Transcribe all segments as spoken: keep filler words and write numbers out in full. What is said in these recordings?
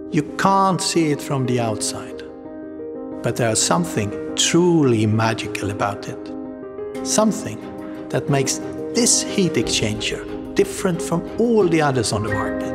You can't see it from the outside, but there's something truly magical about it. Something that makes this heat exchanger different from all the others on the market.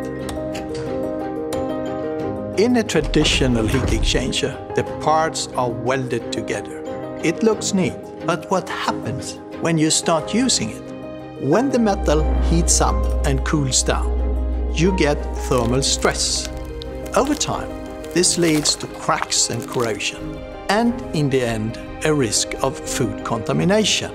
In a traditional heat exchanger, the parts are welded together. It looks neat, but what happens when you start using it? When the metal heats up and cools down, you get thermal stress. Over time, this leads to cracks and corrosion, and in the end, a risk of food contamination.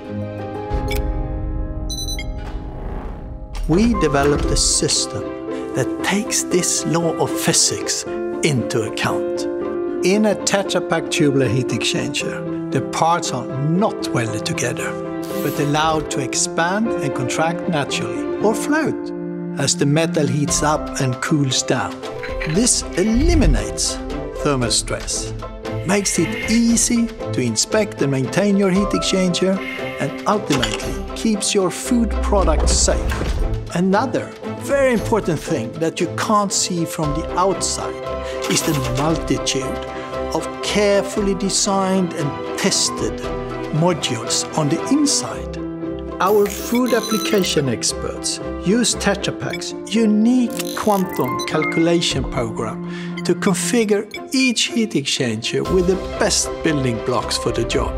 We developed a system that takes this law of physics into account. In a Tetra PakThe tubular heat exchanger, the parts are not welded together, but allowed to expand and contract naturally or float as the metal heats up and cools down. This eliminates thermal stress, makes it easy to inspect and maintain your heat exchanger, and ultimately keeps your food products safe. Another very important thing that you can't see from the outside is the multitude of carefully designed and tested modules on the inside. Our food application experts use Tetra Pak's unique quantum calculation program to configure each heat exchanger with the best building blocks for the job.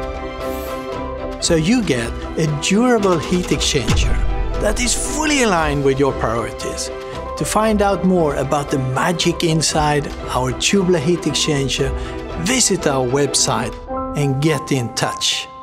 So you get a durable heat exchanger that is fully aligned with your priorities. To find out more about the magic inside our tubular heat exchanger, visit our website and get in touch.